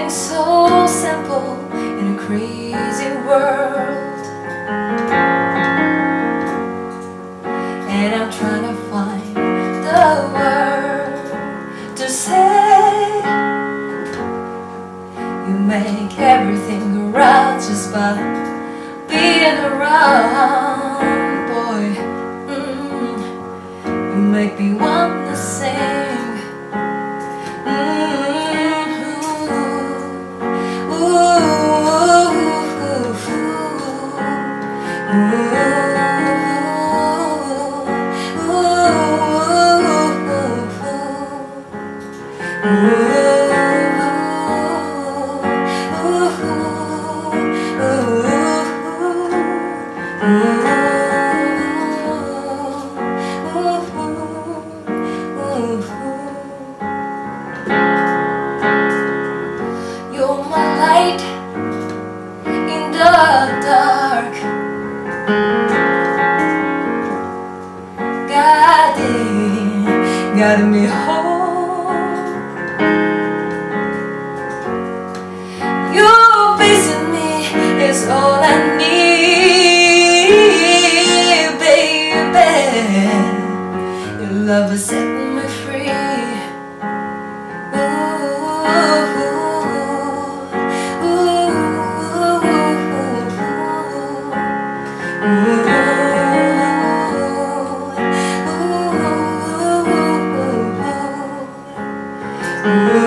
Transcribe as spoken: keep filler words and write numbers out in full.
Everything's so simple in a crazy world, and I'm trying to find the word to say. You make everything go right just by being around, boy. Mm-hmm. You make me want to sing. You're my light in the dark, guiding, guiding me home. Your face in me is all I need, baby. Your love has set me free. Ooh.